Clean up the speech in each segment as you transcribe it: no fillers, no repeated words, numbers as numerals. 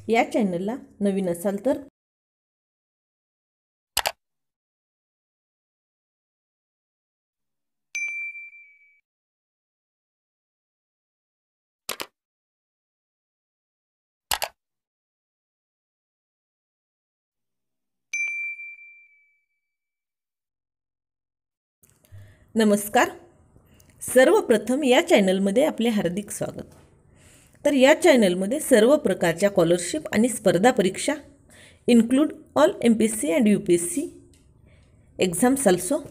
या चॅनलला नवीन असाल तर नमस्कार। सर्वप्रथम या चॅनलमध्ये आपले हार्दिक स्वागत। तर या चॅनलमध्ये सर्व प्रकारच्या स्कॉलरशिप आणि स्पर्धा परीक्षा include all MPSC and UPSC exams also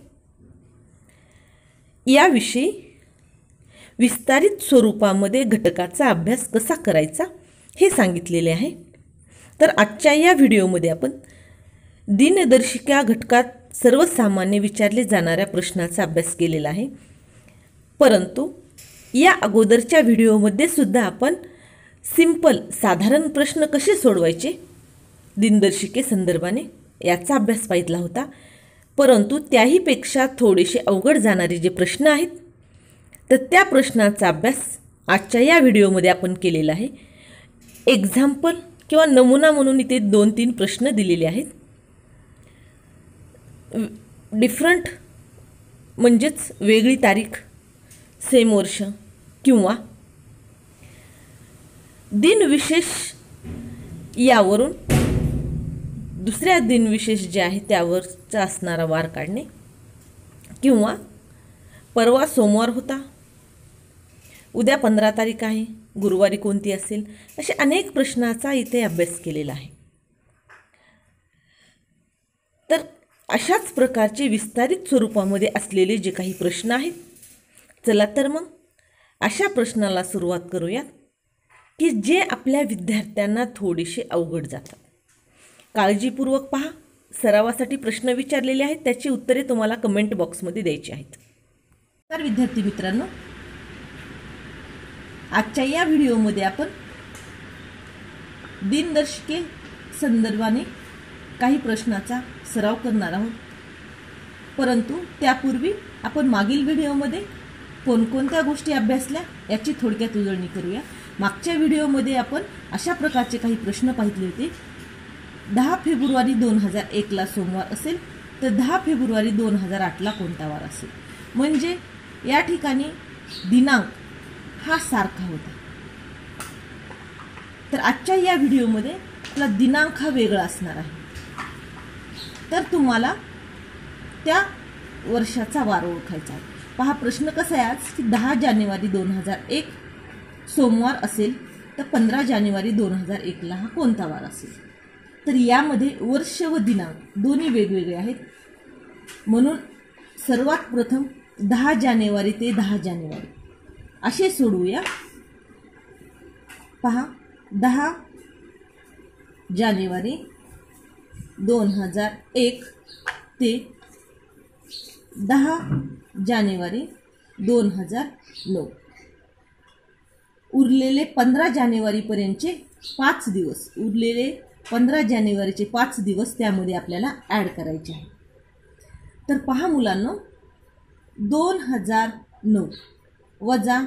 याविषयी विस्तारित स्वरूपामध्ये घटकाचा अभ्यास कसा करायचा हे सांगितलेले आहे। तर आजच्या या व्हिडिओमध्ये आपण दिनदर्शिका घटकात सर्वसामान्य विचारले जाणाऱ्या प्रश्नाचा अभ्यास केलेला आहे। परंतु या अगोदरच्या व्हिडिओमध्ये सुद्धा आपण सिंपल साधारण प्रश्न कसे सोडवायचे दिनदर्शिके संदर्भाने याचा अभ्यास पाहिला होता। परंतु त्याही पेक्षा थोडेसे अवघड जाणारे जे प्रश्न आहेत तर त्या प्रश्नाचा अभ्यास आजच्या या व्हिडिओमध्ये आपण केलेला आहे। एक्झाम्पल किंवा नमुना म्हणून इथे 2-3 प्रश्न दिलेले आहेत। डिफरंट म्हणजेच वेगळी तारीख, सेम वर्ष किंवा दिनविशेष यावरून दुसऱ्या दिनविशेष जे आहे त्यावरचा असणारा वार काढणे किंवा परवा सोमवार होता, उद्या 15 तारीख आहे, गुरुवारी कोणती असेल, असे अनेक प्रश्नाचा इथे अभ्यास केलेला आहे। तर अशाच प्रकारचे विस्तारित स्वरूपामध्ये असलेले जे काही प्रश्न आहेत, चला तर मग अशा प्रश्नाला सुरुवात करूया की जे आपल्या विद्यार्थ्यांना थोडेसे अवघड जातात। काळजीपूर्वक पहा। सरावासाठी प्रश्न विचारलेले आहेत, त्याची उत्तरे तुम्हाला कमेंट बॉक्समध्ये द्यायची आहेत। तर विद्यार्थी मित्रांनो, आजच्या या व्हिडिओमध्ये आपण दिनदर्शिके संदर्भाने काही प्रश्नाचा सराव करणार आहोत। परंतु त्यापूर्वी आपण मागील व्हिडिओमध्ये कोणकोणत्या गोष्टी अभ्यासल्या याची थोडक्यात उजळणी करूया। मागच्या व्हिडिओमध्ये आपण अशा प्रकारचे काही प्रश्न पाहिले होते। 10 फेब्रुवारी 2001 ला सोमवार असेल तर 10 फेब्रुवारी 2008 ला कोणता वार असेल। म्हणजे या ठिकाणी दिनांक हा सारखा होता। तर आजच्या या व्हिडिओमध्ये आपला दिनांक हा वेगळा असणार आहे। तर तुम्हाला त्या वर्षाचा वार ओळखायचा आहे। पहा प्रश्न कसा आहे आज की 10 जानेवारी 2001 सोमवार असेल तर 15 जानेवारी 2001 ला हा कोणता वार असेल। तर यामध्ये वर्ष व दिनांक दोन्ही वेगवेगळे आहेत, म्हणून सर्वात प्रथम 10 जानेवारी ते 10 जानेवारी असे सोडवूया। पहा 10 जानेवारी 2001 ते 10 जानेवारी 2009 उरलेले 15 जानेवारी पर्यंतचे 5 दिवस, उरलेले 15 जानेवारीचे 5 दिवस त्यामध्ये आपल्याला ॲड करायचे आहे। तर पहा मुलांनो, 2009 वजा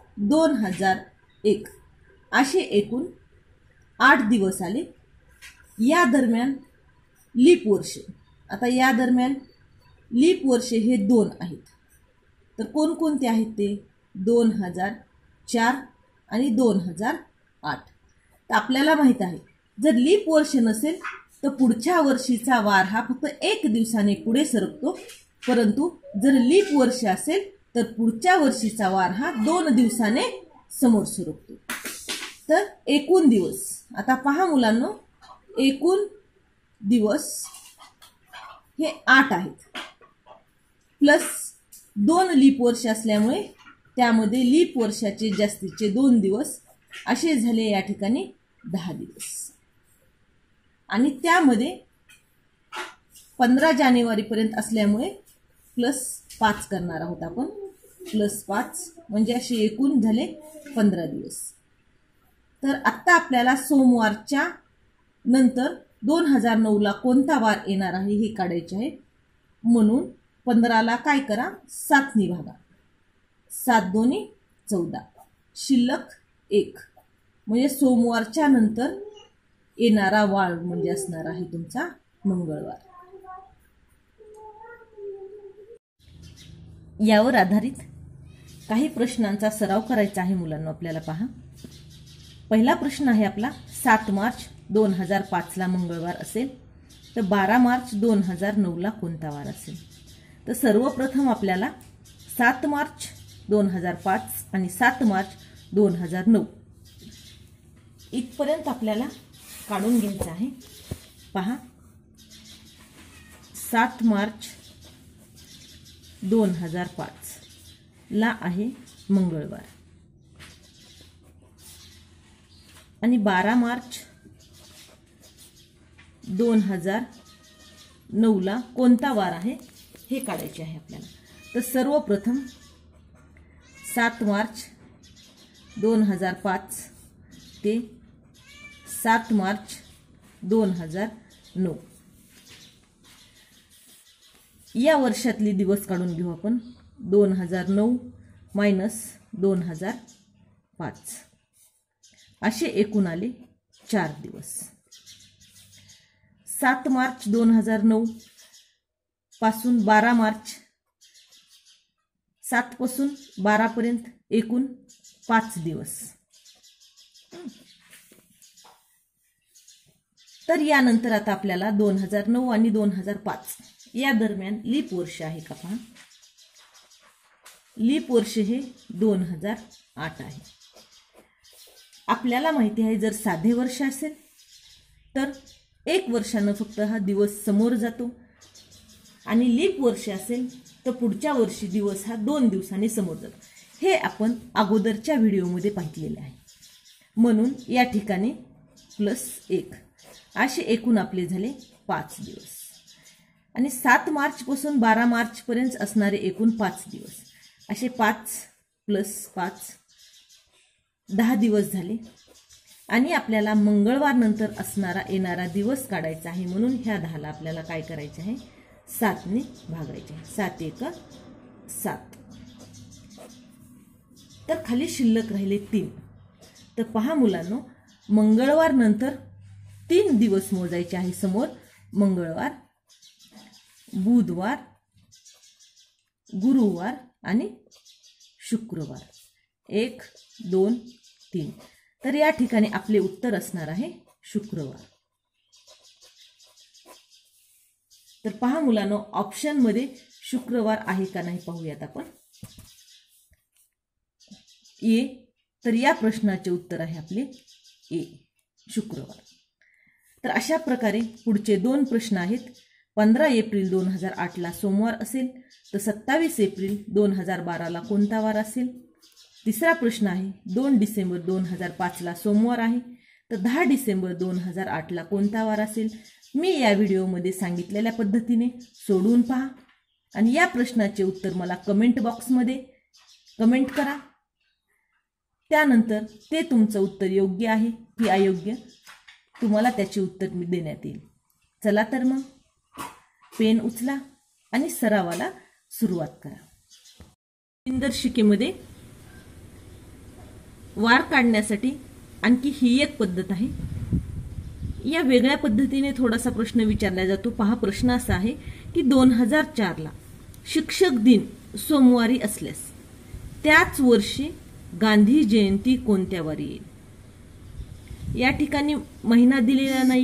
2001 असे एकूण 8 दिवस आले। या दरम्यान लीप वर्ष, आता या दरम्यान लीप वर्ष हे 2 आहेत। तर कोणकोणते आहेत ते 2004 आणि 2008। तर आपल्याला माहित आहे जर लीप वर्ष नसेल तर पुढच्या वर्षीचा वार हा फक्त 1 दिवसाने पुढे सरकतो, परंतु जर लीप वर्ष असेल तर पुढच्या वर्षीचा वार हा 2 दिवसाने समोर सरकतो। तर एकूण दिवस, आता पहा मुलांनो, एकूण दिवस हे 8 आहेत, प्लस 2 लीप वर्ष असल्यामुळे त्यामध्ये लीप वर्षाचे जास्तीचे 2 दिवस असे झाले या ठिकाणी 10 दिवस। आणि त्यामध्ये 15 जानेवारी पर्यंत असल्यामुळे प्लस 5 करणार आहोत आपण, प्लस 5 म्हणजे असे एकूण झाले 15 दिवस। तर आता आपल्याला सोमवारच्या नंतर 2009 ला कोणता वार येणार आहे हे काढायचे आहे। म्हणून 15 ला काय करा, 7 ने भागा, 7 दोन्ही 14, शिल्लक 1 म्हणजे सोमवारच्या नंतर येणारा वार म्हणजे असणार आहे तुमचा मंगळवार. यावर आधारित काही प्रश्नांचा सराव करायचा आहे मुलांना आपल्याला. पहा, पहिला प्रश्न आहे आपला, 7 मार्च 2005 ला मंगळवार असेल तर 12 मार्च 2009 ला कोणता वार असेल? तर सर्वप्रथम आपल्याला 7 मार्च 2005 आणि 7 मार्च 2009 इथपर्यंत आपल्याला काढून घ्यायचं आहे. पहा, 7 मार्च 2005 ला आहे मंगळवार आणि 12 मार्च 2009 ला कोणता वार आहे हे काढायचे आहे आपल्याला. तर सर्वप्रथम 7 मार्च 2005 ते 7 मार्च 2009 या वर्षातले दिवस काढून घेऊ आपण. 2009 मायनस 2005 असे एकूण आले 4 दिवस. 7 मार्च 2009 पासून 12 मार्च 7 पासून 12 पर्यंत एकूण 5 दिवस. तर यानंतर आता आपल्याला 2009 आणि 2005 या दरम्यान लीप वर्ष आहे का पहा. लीप वर्ष हे 2008 आहे. आपल्याला माहिती आहे जर साधे वर्ष असेल तर 1 वर्षानं फक्त हा दिवस समोर जातो आणि लीप वर्ष असेल तर पुढच्या वर्षी दिवस हा 2 दिवसांनी समोर जातो. हे आपण अगोदरच्या व्हिडिओमध्ये पाहिलेले आहे. म्हणून या ठिकाणी +1 असे एकूण आपले झाले 5 दिवस आणि 7 मार्च पासून 12 मार्च पर्यंत असणारे एकूण 5 दिवस असे 5 + 5 10 दिवस झाले आणि आपल्याला मंगळवार नंतर असणारा येणारा दिवस काढायचा आहे. म्हणून ह्या 10 ला आपल्याला काय करायचे आहे, 7 ने भागायचे आहे. 7 × 1 = 7. तर खाली शिल्लक राहिले 3. तर पहा मुलांनो, मंगळवार नंतर 3 दिवस मोजायचे आहे समोर. मंगळवार, बुधवार, गुरुवार आणि शुक्रवार. 1 2 3. तर या ठिकाणी आपले उत्तर असणार आहे शुक्रवार. तर पहा मुलांनो, ऑप्शन मध्ये शुक्रवार आहे का नाही पाहूयात आपण. ए. तर या प्रश्नाचे उत्तर आहे आपले ए, शुक्रवार. तर अशा प्रकारे पुढचे 2 प्रश्न आहेत. 15 एप्रिल 2008 ला सोमवार असेल तर 27 एप्रिल 2012 ला कोणता वार असेल? तिसरा प्रश्न आहे 2 डिसेंबर 2005 ला सोमवार आहे तर 10 डिसेंबर 2008 ला कोणता वार असेल? मी या व्हिडिओमध्ये सांगितलेल्या पद्धतीने सोडवून पहा आणि या प्रश्नाचे उत्तर मला कमेंट बॉक्समध्ये कमेंट करा. त्यानंतर ते तुमचं उत्तर योग्य आहे की अयोग्य तुम्हाला त्याचे उत्तर देण्यात येईल. चला तर मग पेन उचला आणि सरावाला सुरुवात करा. दिनदर्शिकेमध्ये वार काढण्यासाठी आणखी ही एक पद्धत आहे. या वेगळ्या पद्धतीने थोडासा प्रश्न विचारला जातो. पहा, प्रश्न असा आहे की 2004 ला शिक्षक दिन सोमवारी असल्यास त्याच वर्षी गांधी जयंती कोणत्या वारी येईल? या ठिकाणी महिना दिलेला नाही,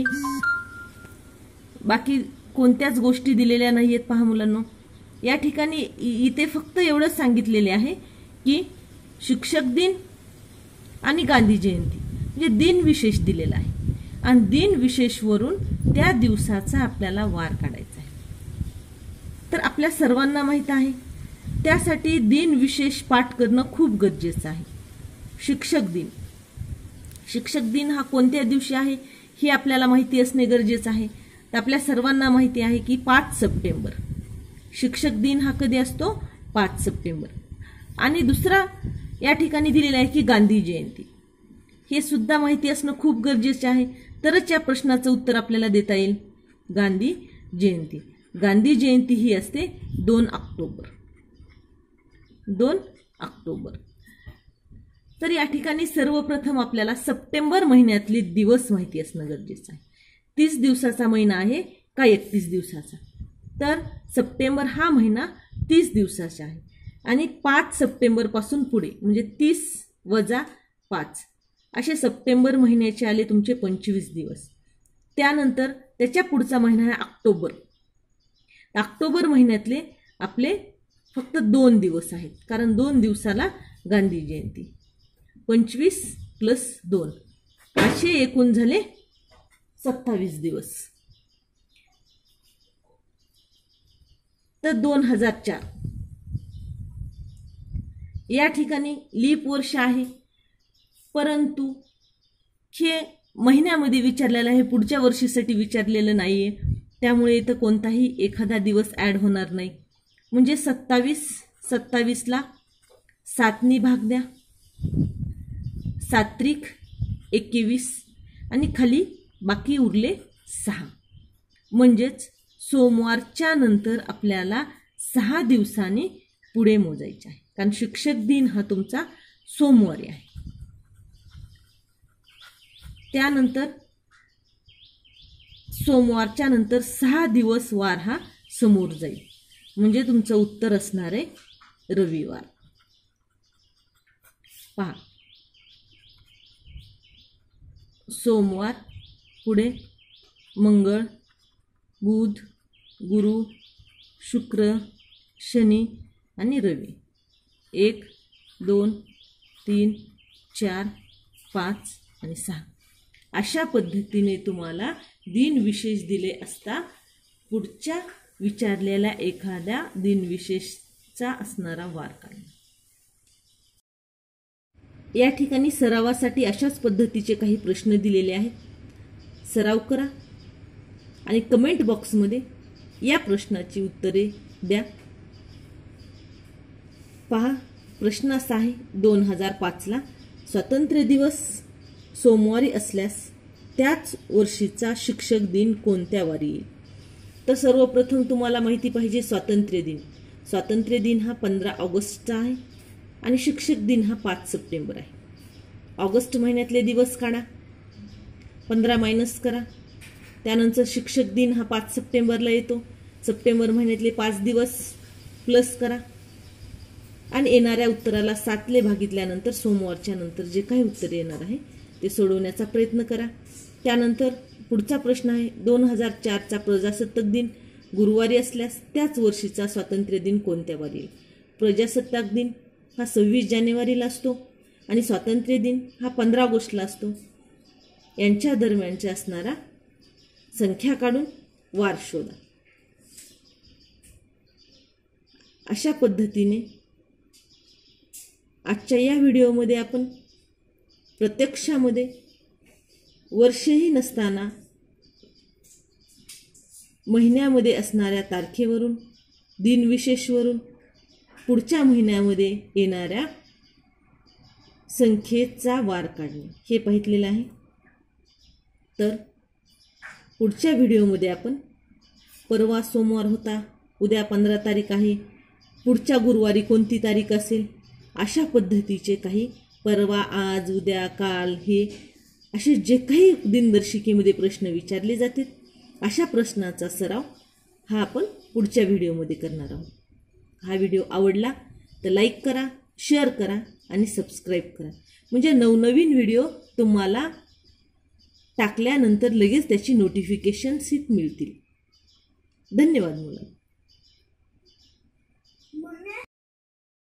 बाकी कोणत्याच गोष्टी दिलेल्या नाहीयेत. पहा मुलांनो, या ठिकाणी इथे फक्त एवढंच सांगितलेले आहे की शिक्षक दिन आणि गांधी जयंती म्हणजे दिन विशेष दिलेला आहे आणि दिन विशेषवरून त्या दिवसाचा आपल्याला वार काढायचा आहे. तर आपल्या सर्वांना माहित आहे त्यासाठी दिन विशेष पाठ करणं खूप गरजेचं आहे. शिक्षक दिन, शिक्षक दिन हा कोणत्या दिवशी आहे हे आपल्याला माहिती असणे गरजेचं आहे. तर आपल्या सर्वांना माहिती आहे की 5 सप्टेंबर शिक्षक दिन हा कधी असतो? 5 सप्टेंबर. आणि दुसरा या ठिकाणी दिलेला आहे की गांधी जयंती, हे सुद्धा माहिती असणं खूप गरजेचे आहे. तरच या प्रश्नाचं उत्तर आपल्याला देता येईल. गांधी जयंती, गांधी जयंती ही असते 2 ऑक्टोबर. 2 ऑक्टोबर. तर या ठिकाणी सर्वप्रथम आपल्याला सप्टेंबर महिन्यातले दिवस माहिती असणं गरजेचं आहे. 30 दिवसाचा महिना आहे का 31 दिवसाचा? तर सप्टेंबर हा महिना 30 दिवसाचा आहे आणि 5 सप्टेंबरपासून पुढे म्हणजे 30 वजा 5 असे सप्टेंबर महिन्याचे आले तुमचे 25 दिवस. त्यानंतर त्याच्या पुढचा महिना आहे ऑक्टोबर. ऑक्टोबर महिन्यातले आपले फक्त 2 दिवस आहेत, कारण 2 दिवसाला गांधी जयंती. 25 + 2 असे एकूण झाले 27 दिवस. तर 2004 या ठिकाणी लीप वर्ष आहे, परंतु हे महिन्यामध्ये विचारलेलं आहे, पुढच्या वर्षीसाठी विचारलेलं नाहीये, त्यामुळे इथं कोणताही एखादा दिवस ॲड होणार नाही. म्हणजे 27ला 7नी भाग द्या, 7 त्रिक 21 आणि खाली बाकी उरले 6. म्हणजेच सोमवारच्या नंतर आपल्याला 6 दिवसांनी पुढे मोजायचे आहे, कारण शिक्षक दिन हा तुमचा सोमवारी आहे. त्यानंतर सोमवारच्या नंतर 6 दिवस वार हा समोर जाईल, म्हणजे तुमचं उत्तर असणार आहे रविवार. पहा, सोमवार, पुढे मंगळ, बुध, गुरु, शुक्र, शनी आणि रवी. 1 2 3 4 5 आणि 6 अशा पद्धतीने तुम्हाला दिनविशेष दिले असता पुढच्या विचारलेल्या एखाद्या दिनविशेषचा असणारा वार काढा. या ठिकाणी सरावासाठी अशाच पद्धतीचे काही प्रश्न दिलेले आहेत. सराव करा आणि कमेंट बॉक्समध्ये या प्रश्नाची उत्तरे द्या. पहा, प्रश्न असा आहे, 2005ला स्वातंत्र्य दिवस सोमवारी असल्यास त्याच वर्षीचा शिक्षक दिन कोणत्या वारी येईल? तर सर्वप्रथम तुम्हाला माहिती पाहिजे स्वातंत्र्य दिन. स्वातंत्र्य दिन हा 15 ऑगस्टचा आहे आणि शिक्षक दिन हा 5 सप्टेंबर आहे. ऑगस्ट महिन्यातले दिवस काढा, 15 मायनस करा, त्यानंतर शिक्षक दिन हा 5 सप्टेंबरला येतो. सप्टेंबर महिन्यातले 5 दिवस प्लस करा आणि येणाऱ्या उत्तराला 7ने भागितल्यानंतर सोमवारच्या नंतर जे काही उत्तर येणार आहे ते सोडवण्याचा प्रयत्न करा. त्यानंतर पुढचा प्रश्न आहे, 2004चा प्रजासत्ताक दिन गुरुवारी असल्यास त्याच वर्षीचा स्वातंत्र्य दिन कोणत्या वारी येईल? प्रजासत्ताक दिन हा 26 जानेवारीला असतो आणि स्वातंत्र्य दिन हा 15 ऑगस्टला असतो. यांच्या दरम्यानचा असणारा संख्या काढून वार शोधा. अशा पद्धतीने आजच्या या व्हिडिओमध्ये आपण प्रत्यक्षामध्ये वर्षही नसताना महिन्यामध्ये असणाऱ्या तारखेवरून, दिनविशेषवरून पुढच्या महिन्यामध्ये येणाऱ्या संख्येचा वार काढणे हे पाहितलेलं आहे. तर पुढच्या व्हिडिओमध्ये आपण परवा सोमवार होता, उद्या 15 तारीख आहे, पुढच्या गुरुवारी कोणती तारीख असेल, अशा पद्धतीचे काही परवा, आज, उद्या, काल हे असे जे काही दिनदर्शिकेमध्ये प्रश्न विचारले जातात अशा प्रश्नाचा सराव हा आपण पुढच्या व्हिडिओमध्ये करणार आहोत. हा व्हिडिओ आवडला तर लाईक करा, शेअर करा आणि सबस्क्राईब करा, म्हणजे नवनवीन व्हिडिओ तुम्हाला टाकल्यानंतर लगेच त्याची नोटिफिकेशन्स मिळतील. धन्यवाद मुलांनो.